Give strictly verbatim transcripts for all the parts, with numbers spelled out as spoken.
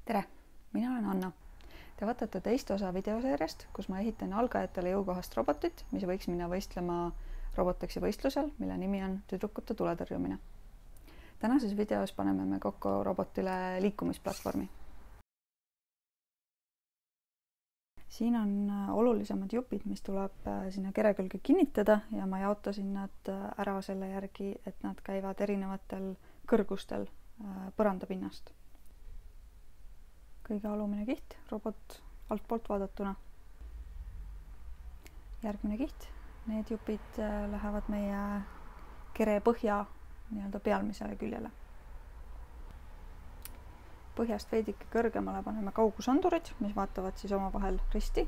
Tere, mina olen Anna. Te vaatate teist osa videoseeriast, kus ma ehitan algajatele jõukohast robotit, mis võiks minna võistlema Roboteksi võistlusel, mille nimi on tüdrukute tuletõrjumine. Tänases videos paneme me kokku robotile liikumisplatvormi. Siin on olulisemad jupid, mis tuleb sinna kere külge kinnitada ja ma jaotasin nad ära selle järgi, et nad käivad erinevatel kõrgustel põrandapinnast. Kõige alumine kiht, robot altpoolt vaadatuna. Järgmine kiht, need jupid lähevad meie kere põhja nii-öelda pealmisele küljele. Põhjast veidike kõrgemale paneme kaugusandurid, mis vaatavad siis omavahel risti.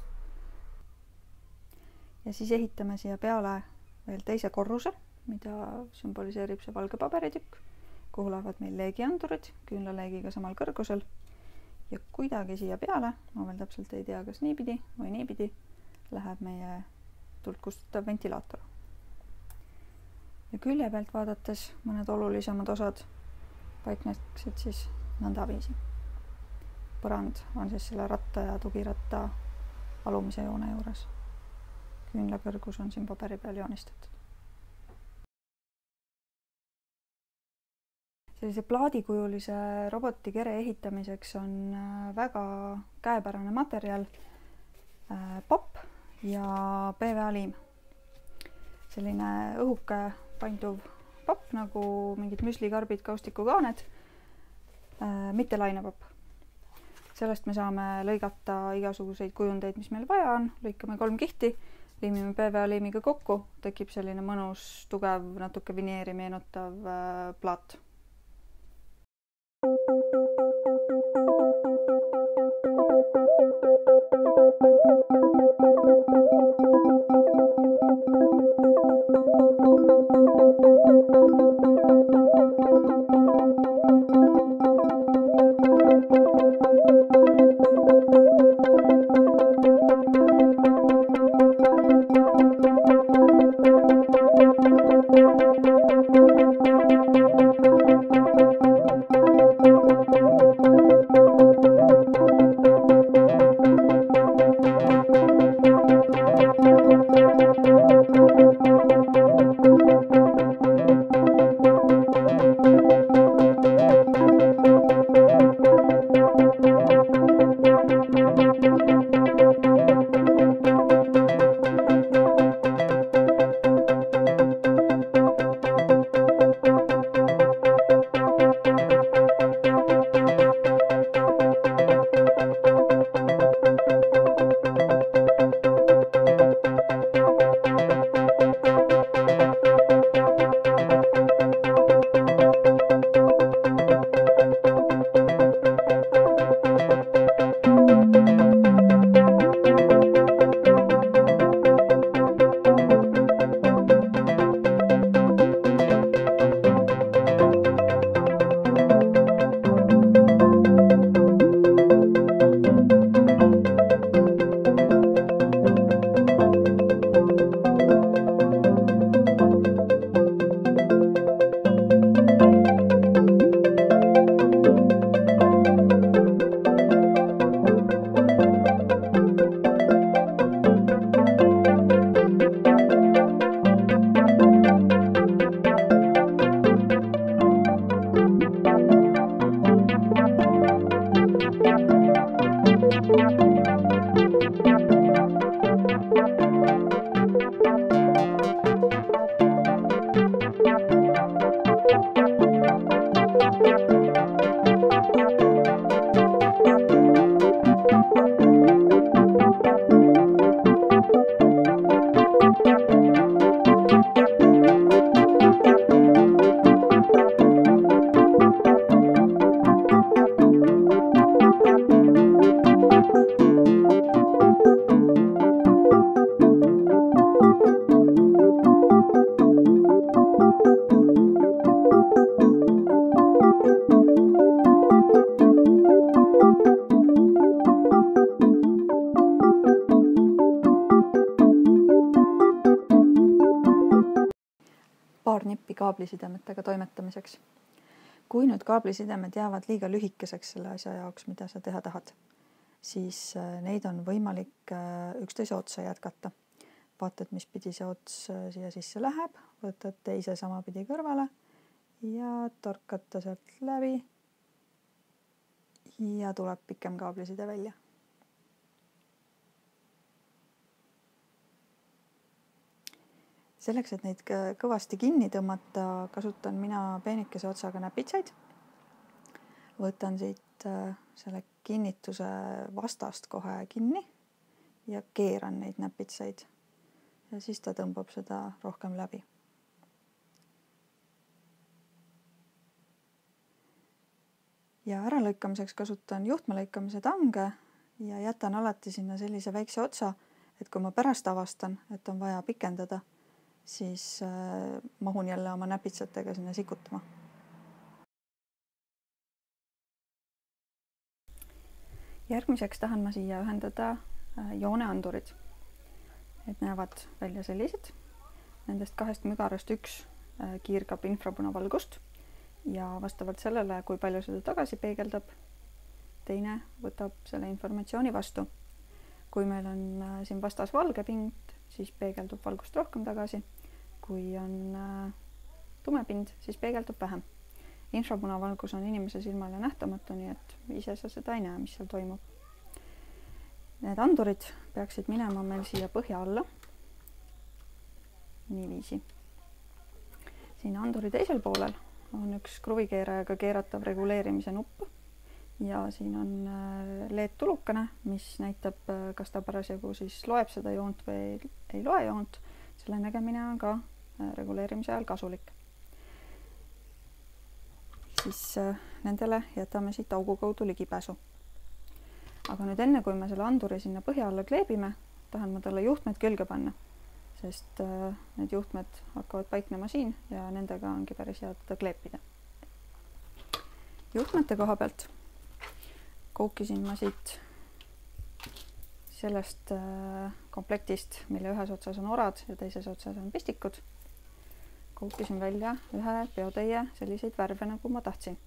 Ja siis ehitame siia peale veel teise korruse, mida sümboliseerib see valge paberitükk, kuhu lähevad meil leegiandurid küünlaleegiga samal kõrgusel. Ja kuidagi siia peale, ma veel täpselt ei tea, kas niipidi või niipidi, läheb meie tuld kustutav ventilaator. Ja külje pealt vaadates mõned olulisemad osad paikneksid siis nõndaviisi. Põrand on siis selle ratta ja tugiratta alumise joone juures. Küünlakõrgus on siin paberi peal joonistatud. Sellise plaadikujulise roboti kere ehitamiseks on väga käepärane materjal papp ja P V A-liim. Selline õhuke painduv papp nagu mingid müslikarbid, kaustikukaaned, mitte lainepapp. Sellest me saame lõigata igasuguseid kujundeid, mis meil vaja on. Lõikame kolm kihti, liimime P V A-liimiga kokku, tekib selline mõnus, tugev, natuke vineeri meenutav plaat. paar nippi kaablisidemetega toimetamiseks. kui nüüd kaablisidemed jäävad liiga lühikeseks selle asja jaoks, mida sa teha tahad, siis neid on võimalik üksteise otsa jätkata. Vaatad, mis pidi see ots siia sisse läheb, võtad teise sama pidi kõrvale ja torkad ta sealt läbi ja tuleb pikem kaabliside välja. Selleks, et neid kõvasti kinni tõmmata, kasutan mina peenikese otsaga näpitsaid. Võtan siit selle kinnituse vastast kohe kinni ja keeran neid näpitsaid. Ja siis ta tõmbab seda rohkem läbi. Ja äralõikamiseks kasutan juhtmelõikamise tange ja jätan alati sinna sellise väikse otsa, et kui ma pärast avastan, et on vaja pikendada, siis mahun jälle oma näpitsatega sinna sikutama. Järgmiseks tahan ma siia ühendada jooneandurid. Et näevad välja sellised. Nendest kahest mügarast üks kiirgab infrapunavalgust ja vastavalt sellele, kui palju seda tagasi peegeldab, teine võtab selle informatsiooni vastu. Kui meil on siin vastas valge pind, siis peegeldub valgust rohkem tagasi. Kui on tume pind, siis peegeldub vähem. Infrapunavalgus on inimese silmale nähtamatu, nii et ise sa seda ei näe, mis seal toimub. Need andurid peaksid minema meil siia põhja alla. Niiviisi. Siin anduri teisel poolel on üks kruvikeerajaga keeratav reguleerimise nupp ja siin on L E D-tulukene, mis näitab, kas ta parasjagu siis loeb seda joont või ei loe joont. Selle nägemine on ka reguleerimise ajal kasulik. Siis nendele jätame siit augu kaudu ligipääsu. Aga nüüd enne, kui me selle anduri sinna põhja alla kleebime, tahan ma talle juhtmed külge panna, sest need juhtmed hakkavad paiknema siin ja nendega ongi päris hea teda kleepida. Juhtmete koha pealt koukisin ma siit sellest komplektist, mille ühes otsas on orad ja teises otsas on pistikud. Koukisin välja ühe peotäie selliseid värve, nagu ma tahtsin.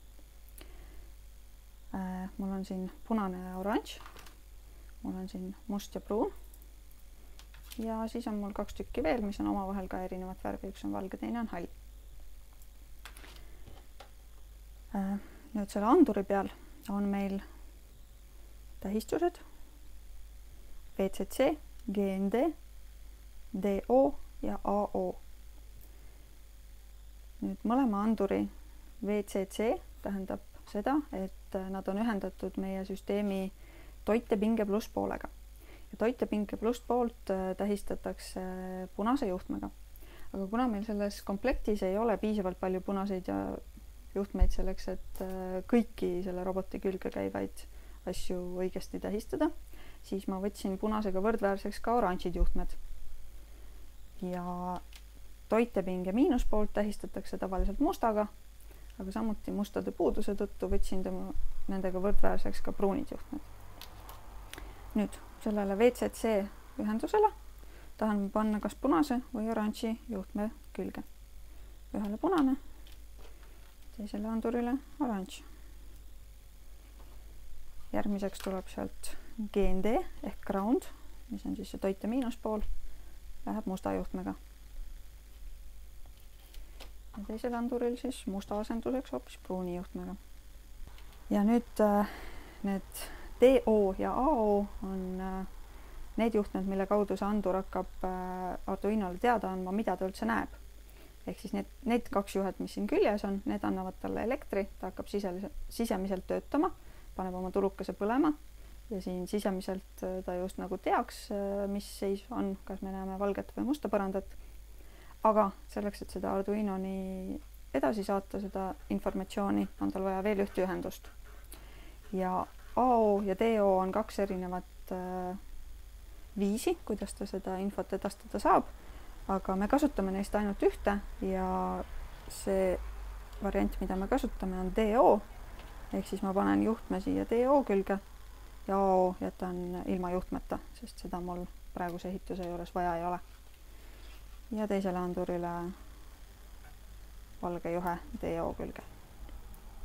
Mul on siin punane ja oranž, mul on siin must ja pruun ja siis on mul kaks tükki veel, mis on omavahel ka erinevat värvi, üks on valge, teine on hall. Nüüd selle anduri peal on meil tähistused V C C, G N D, D O ja A O. Nüüd mõlema anduri V C C tähendab seda, et nad on ühendatud meie süsteemi toitepinge pluss poolega. Ja toitepinge pluss poolt tähistatakse punase juhtmega. Aga kuna meil selles komplektis ei ole piisavalt palju punaseid ja juhtmeid selleks, et kõiki selle roboti külge käivaid asju õigesti tähistada, siis ma võtsin punasega võrdväärseks ka oranžid juhtmed. Ja toitepinge miinuspoolt tähistatakse tavaliselt mustaga, aga samuti mustade puuduse tõttu võtsin tema nendega võrdväärseks ka pruunid juhtmed. Nüüd sellele V C C ühendusele tahan panna kas punase või oranži juhtme külge. Ühele punane, teisele andurile oranž. Järgmiseks tuleb sealt G N D ehk ground, mis on siis see toite miinuspool, läheb musta juhtmega. Ja teisel anduril siis musta asenduseks hoopis pruuni juhtmega. Ja nüüd need D O ja A O on need juhtmed, mille kaudu see andur hakkab Arduinole teada andma, mida ta üldse näeb. Ehk siis need, need kaks juhet, mis siin küljes on, need annavad talle elektri, ta hakkab sisemiselt töötama, paneb oma tulukese põlema ja siin sisemiselt ta just nagu teaks, mis seis on, kas me näeme valget või musta põrandat. Aga selleks, et seda Arduinoni edasi saata, seda informatsiooni, on tal vaja veel ühte ühendust. Ja A O ja D O on kaks erinevat viisi, kuidas ta seda infot edastada saab, aga me kasutame neist ainult ühte ja see variant, mida me kasutame, on D O, ehk siis ma panen juhtme siia D O külge ja A O jätan ilma juhtmeta, sest seda mul praeguse ehituse juures vaja ei ole. Ja teisele andurile valge juhe D O külge.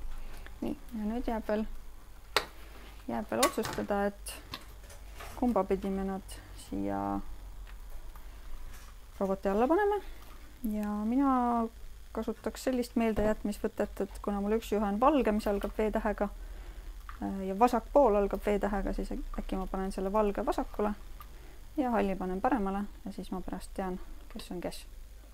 nii, ja nüüd jääb veel, jääb veel otsustada, et kumba pidi me nad siia roboti alla paneme. Ja mina kasutaks sellist meeldejätmisvõtet, et kuna mul üks juhe on valge, mis algab V-tähega ja vasak pool algab V-tähega, siis äkki ma panen selle valge vasakule ja halli panen paremale ja siis ma pärast tean, kes on kes.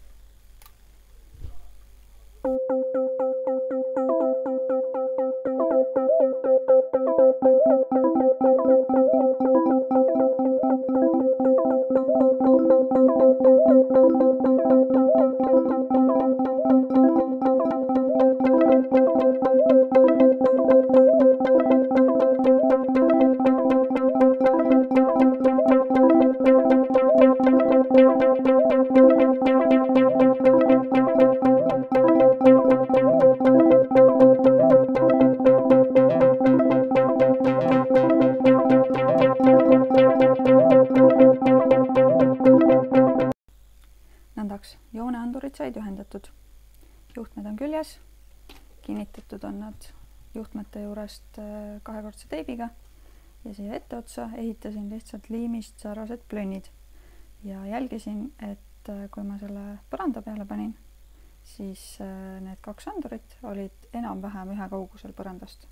Nõndaks, jooneandurid said ühendatud. Juhtmed on küljes, kinnitatud on nad juhtmete juurest kahekordse teibiga ja siia etteotsa ehitasin lihtsalt liimist sarased plönnid ja jälgisin, et kui ma selle põranda peale panin, siis need kaks andurit olid enam-vähem ühe kaugusel põrandast.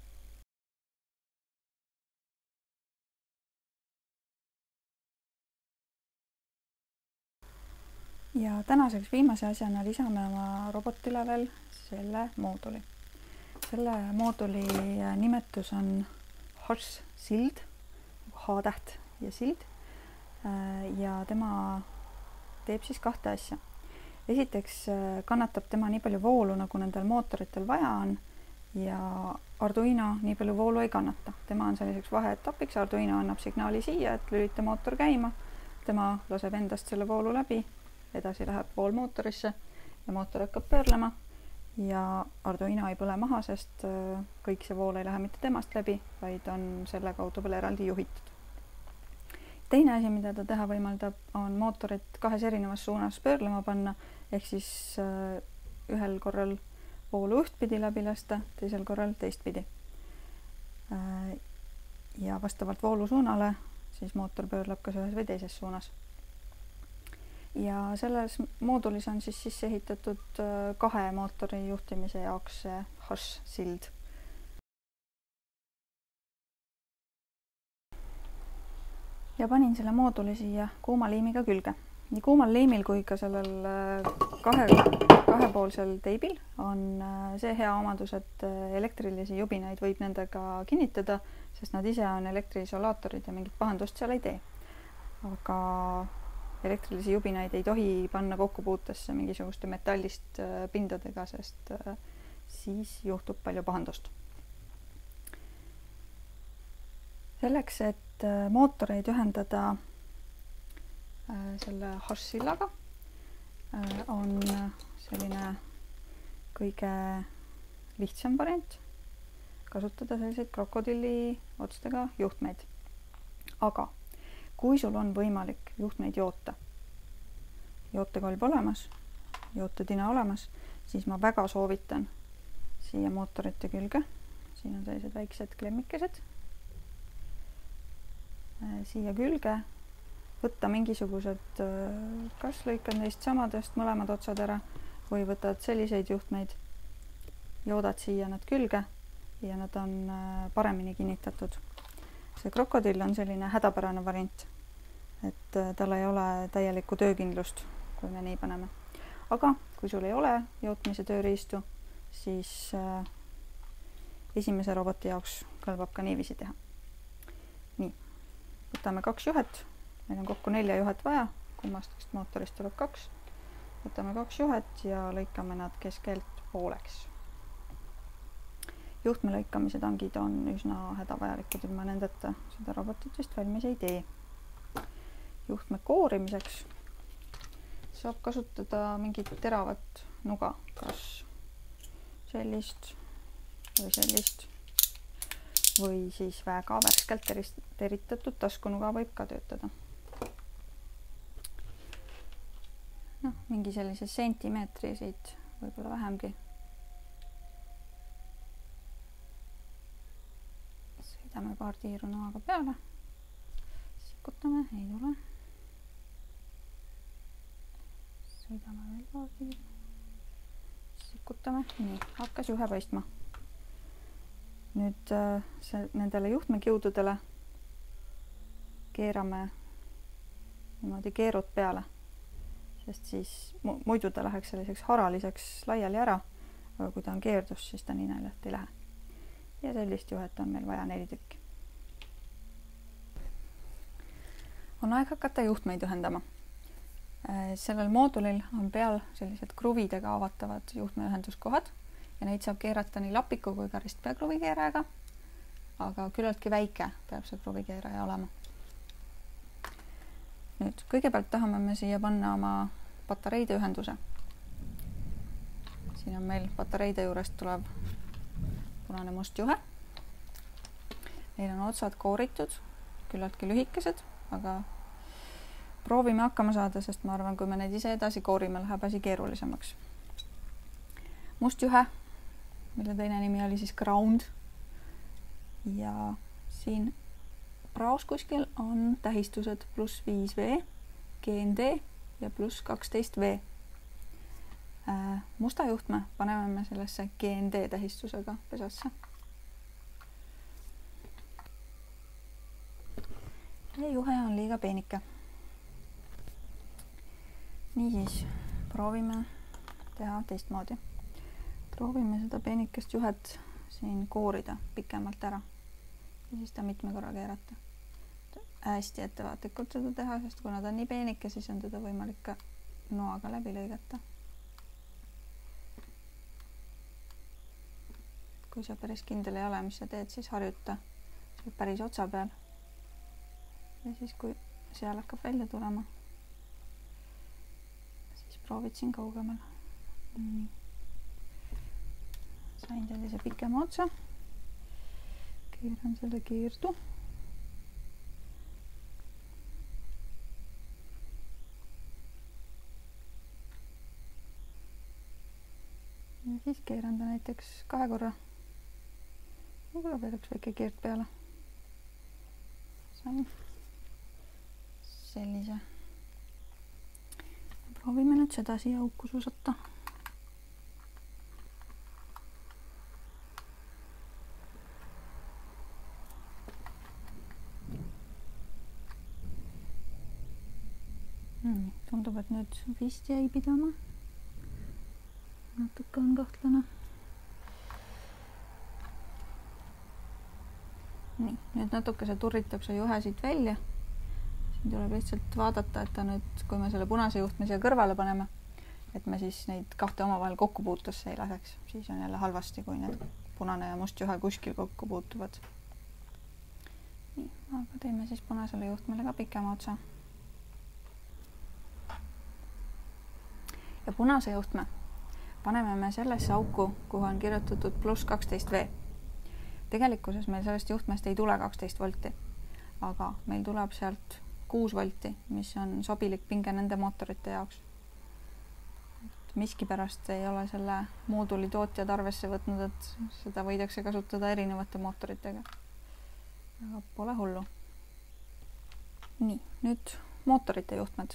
Ja tänaseks viimase asjana lisame oma robotile veel selle mooduli. Selle mooduli nimetus on Hush Sild, H-täht ja sild. Ja tema teeb siis kahte asja. Esiteks kannatab tema nii palju voolu, nagu nendel mootoritel vaja on ja Arduino nii palju voolu ei kannata. Tema on selliseks vaheetapiks, Arduino annab signaali siia, et lülita mootor käima. Tema laseb endast selle voolu läbi. Edasi läheb vool mootorisse ja mootor hakkab pöörlema ja Arduino ei põle maha, sest kõik see vool ei lähe mitte temast läbi, vaid on selle kaudu veel eraldi juhitud. Teine asi, mida ta teha võimaldab, on mootorit kahes erinevas suunas pöörlema panna, ehk siis ühel korral voolu ühtpidi läbi lasta, teisel korral teistpidi. Ja vastavalt voolu suunale siis mootor pöörleb kas ühes või teises suunas. Ja selles moodulis on siis sisse ehitatud kahe mootori juhtimise jaoks see Hush sild. Ja panin selle mooduli siia kuuma liimiga külge. Nii kuumal liimil kui ka sellel kahe, kahepoolsel teibil on see hea omadus, et elektrilisi jubinaid võib nendega kinnitada, sest nad ise on elektriisolaatorid ja mingit pahandust seal ei tee. Aga elektrilisi jubinaid ei tohi panna kokkupuutesse mingisuguste metallist pindadega, sest siis juhtub palju pahandust. Selleks, et mootoreid ühendada selle Hush sillaga, on selline kõige lihtsam variant kasutada selliseid krokodilli otstega juhtmeid. Aga kui sul on võimalik juhtmeid joota, jootekolb olemas, jootetina olemas, siis ma väga soovitan siia mootorite külge. Siin on sellised väiksed klemmikesed. Siia külge võtta mingisugused, kas lõikad neist samadest mõlemad otsad ära või võtad selliseid juhtmeid, joodad siia nad külge ja nad on paremini kinnitatud. See krokodill on selline hädapärane variant, et tal ei ole täielikku töökindlust, kui me nii paneme. Aga kui sul ei ole jootmise tööriistu, siis esimese roboti jaoks kõlbab ka niiviisi teha. Nii, võtame kaks juhet, meil on kokku nelja juhet vaja, kummastest mootorist tuleb kaks. Võtame kaks juhet ja lõikame nad keskelt pooleks. Juhtme lõikamise tangid on üsna hädavajalikud, ilma nendeta seda robotit vist valmis ei tee. Juhtme koorimiseks saab kasutada mingit teravat nuga, kas sellist või sellist või siis väga värskelt teritatud taskunuga võib ka töötada. No, mingi sellise sentimeetri siit, võib-olla vähemgi. keerame paar tiiru noaga peale. Sikutame, ei tule. Sõidame veel paar tiiru. Sikutame, nii, hakkas juhe paistma. Nüüd see, nendele juhtmekiududele keerame niimoodi keerud peale, sest siis muidu ta läheks selliseks haraliseks laiali ära, aga kui ta on keerdus, siis ta nii naljalt ei lähe. Ja sellist juhet on meil vaja neli tükki. On aeg hakata juhtmeid ühendama. Sellel moodulil on peal sellised kruvidega avatavad juhtmeühenduskohad ja neid saab keerata nii lapiku kui ka ristpea kruvikeerajaga, aga küllaltki väike peab see kruvikeeraja olema. Nüüd kõigepealt tahame me siia panna oma patareide ühenduse. Siin on meil patareide juurest tulev punane must juhe. Neil on otsad kooritud, küllaltki lühikesed, aga proovime hakkama saada, sest ma arvan, kui me neid ise edasi koorime, läheb asi keerulisemaks. Must juhe, mille teine nimi oli siis ground. Ja siin praos kuskil on tähistused pluss viis V, G N D ja pluss kaksteist V. Musta juhtme paneme me sellesse G N D tähistusega pesasse. Ja juhe on liiga peenike. Niisiis, proovime teha teistmoodi. Proovime seda peenikest juhet siin koorida pikemalt ära ja siis ta mitme korra keerata. Hästi ettevaatlikult seda teha, sest kuna ta on nii peenike, siis on teda võimalik ka noaga läbi lõigata. Kui sa päris kindel ei ole, mis sa teed, siis harjuta see päris otsa peal. Ja siis, kui seal hakkab välja tulema, siis proovid siin kaugemal. Nii. Sain sellise pikema otsa. Keeran selle keerdu. Ja siis keeran ta näiteks kahe korra. Võib-olla veel üks väike keerd peale. Sain sellise. Proovime nüüd seda siia auku suusata. Nii, tundub, et nüüd vist jäi pidama. Natuke on kahtlane. Nii, nüüd natuke see turritab see juhe siit välja. Siin tuleb lihtsalt vaadata, et ta nüüd, kui me selle punase juhtme siia kõrvale paneme, et me siis neid kahte omavahel kokku puutusse ei laseks. Siis on jälle halvasti, kui need punane ja must juhe kuskil kokku puutuvad. Nii, aga teeme siis punasele juhtmele ka pikema otsa. Ja punase juhtme paneme me sellesse auku, kuhu on kirjutatud pluss kaksteist V. Tegelikkuses meil sellest juhtmest ei tule kaksteist volti, aga meil tuleb sealt kuus volti, mis on sobilik pinge nende mootorite jaoks. Miskipärast ei ole selle mooduli tootjad arvesse võtnud, et seda võidakse kasutada erinevate mootoritega. Aga pole hullu. Nii, nüüd mootorite juhtmed.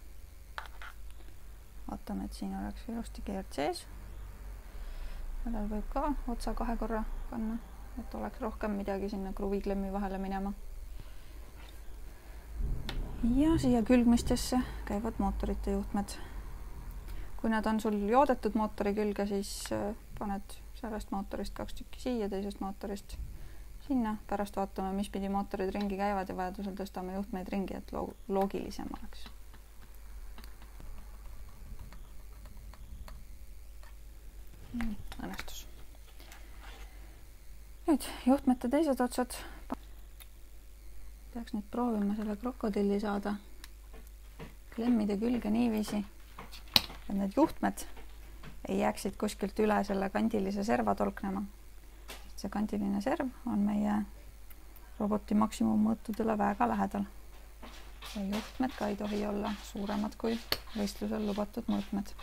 Vaatame, et siin oleks ilusti keerd sees. Sellel võib ka otsa kahe korra panna, et oleks rohkem midagi sinna kruviklemmi vahele minema. Ja siia külgmistesse käivad mootorite juhtmed. Kui nad on sul joodetud mootori külge, siis paned sellest mootorist kaks tükki siia, teisest mootorist sinna. Pärast vaatame, mis pidi mootorid ringi käivad ja vajadusel tõstame juhtmeid ringi, et loogilisem oleks. Õnnestus. Nüüd juhtmete teised otsad. Peaks nüüd proovima selle krokodilli saada klemmide külge niiviisi, et need juhtmed ei jääksid kuskilt üle selle kandilise serva tolknema. See kandiline serv on meie roboti maksimummõõtudele väga lähedal. Ja juhtmed ka ei tohi olla suuremad kui võistlusel lubatud mõõtmed.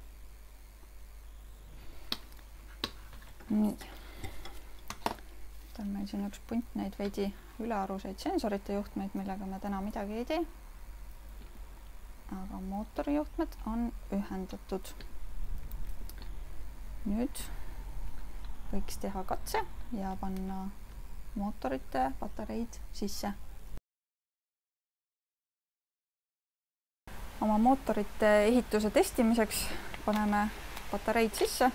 Nii. on meil siin üks punt neid veidi ülearuseid sensorite juhtmeid, millega me täna midagi ei tee. Aga mootori juhtmed on ühendatud. Nüüd võiks teha katse ja panna mootorite patareid sisse. Oma mootorite ehituse testimiseks paneme patareid sisse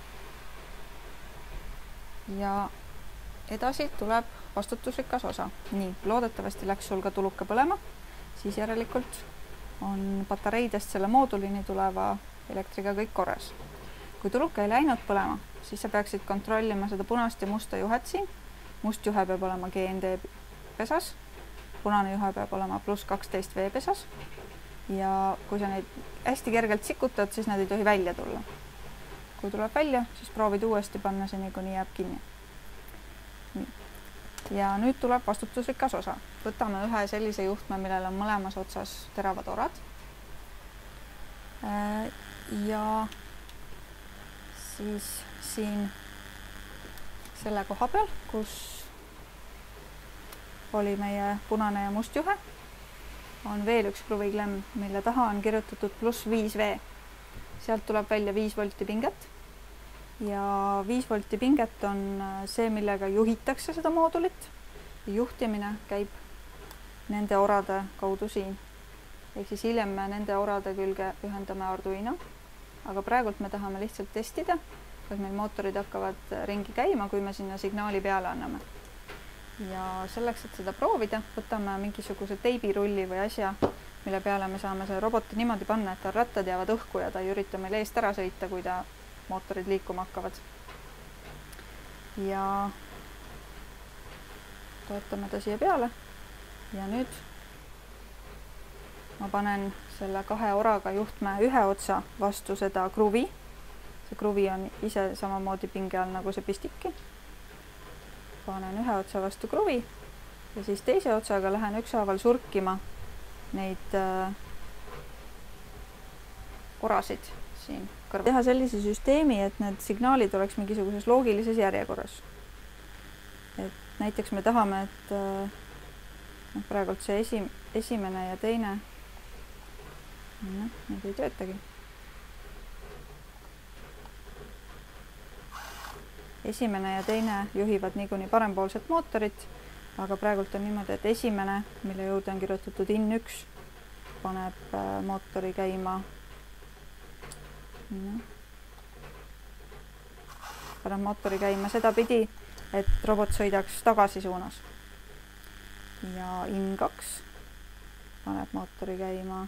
ja edasi tuleb vastutusrikas osa. Nii, loodetavasti läks sul ka tuluke põlema, siis järelikult on patareidest selle moodulini tuleva elektriga kõik korras. Kui tuluke ei läinud põlema, siis sa peaksid kontrollima seda punast ja musta juhet siin. Must juhe peab olema G N D pesas, punane juhe peab olema pluss kaksteist V pesas ja kui sa neid hästi kergelt sikutad, siis nad ei tohi välja tulla. Kui tuleb välja, siis proovid uuesti panna seni, kuni jääb kinni. Nii. Ja nüüd tuleb vastutusrikas osa. Võtame ühe sellise juhtme, millel on mõlemas otsas teravad orad. Ja siis siin selle koha peal, kus oli meie punane ja must juhe, on veel üks kruviklemm, mille taha on kirjutatud pluss viis V. Sealt tuleb välja viis volti pinget ja viis volti pinget on see, millega juhitakse seda moodulit. Juhtimine käib nende orade kaudu siin. Ehk siis hiljem me nende orade külge ühendame Arduino, aga praegult me tahame lihtsalt testida, kas meil mootorid hakkavad ringi käima, kui me sinna signaali peale anname. Ja selleks, et seda proovida, võtame mingisuguse teibirulli või asja, mille peale me saame selle roboti niimoodi panna, et ta rattad jäävad õhku ja ta ei ürita meil eest ära sõita, kui ta mootorid liikuma hakkavad. Ja toetame ta siia peale ja nüüd ma panen selle kahe oraga juhtme ühe otsa vastu seda kruvi. See kruvi on ise samamoodi pinge all nagu see pistikki. Panen ühe otsa vastu kruvi ja siis teise otsaga lähen ükshaaval surkima neid äh, orasid siin kõrval. Teha sellise süsteemi, et need signaalid oleks mingisuguses loogilises järjekorras. Et näiteks me tahame, et äh, praegult see esi, esimene ja teine no, need ei töötagi. Esimene ja teine juhivad niikuinii parempoolset mootorit, aga praegult on niimoodi, et esimene, mille juurde on kirjutatud I N üks, paneb mootori käima no. paneb mootori käima seda pidi, et robot sõidaks tagasi suunas. Ja I N kaks paneb mootori käima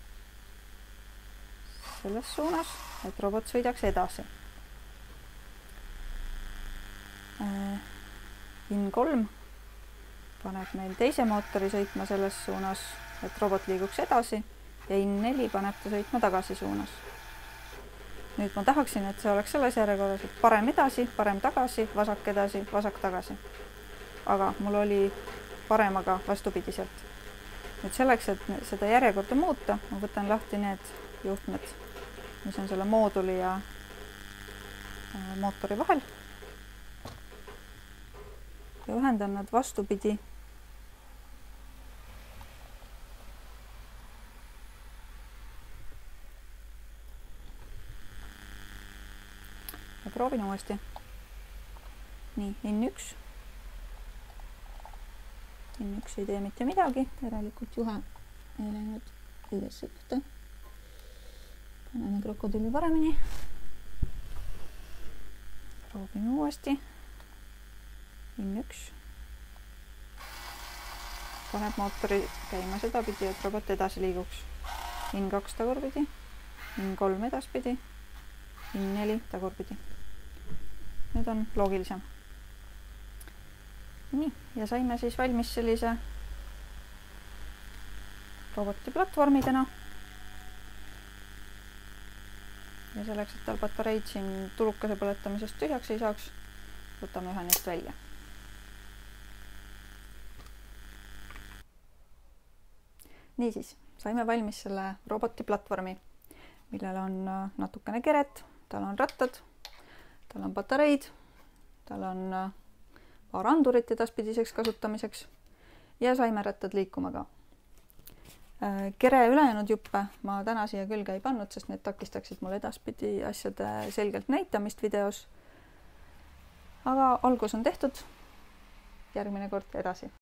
selles suunas, et robot sõidaks edasi. I N kolm paneb meil teise mootori sõitma selles suunas, et robot liiguks edasi ja I N neli paneb ta sõitma tagasi suunas. Nüüd ma tahaksin, et see oleks selles järjekorras, et parem edasi, parem tagasi, vasak edasi, vasak tagasi. Aga mul oli paremaga vastupidiselt. Nüüd selleks, et seda järjekorda muuta, ma võtan lahti need juhtmed, mis on selle mooduli ja mootori vahel. Ja ühendan nad vastupidi. Ja proovin uuesti. Nii, I N üks. I N üks ei tee mitte midagi, järelikult juhe ei läinud õigesse kohta. Paneme krokodilli paremini. Proovime uuesti. I N üks paneb mootori käima seda pidi, et robot edasi liiguks. I N kaks tagurpidi, I N kolm edaspidi, I N neli tagurpidi. Nüüd on loogilisem. Nii, ja saime siis valmis sellise roboti platvormidena. Ja selleks, et tal patareid siin tulukese põletamisest tühjaks ei saaks, võtame ühe neist välja. Niisiis, saime valmis selle roboti platvormi, millel on natukene keret, tal on rattad, tal on patareid, tal on paar andurit edaspidiseks kasutamiseks ja saime rattad liikuma ka. Kere ülejäänud juppe ma täna siia külge ei pannud, sest need takistaksid mul edaspidi asjade selgelt näitamist videos. Aga algus on tehtud, järgmine kord edasi.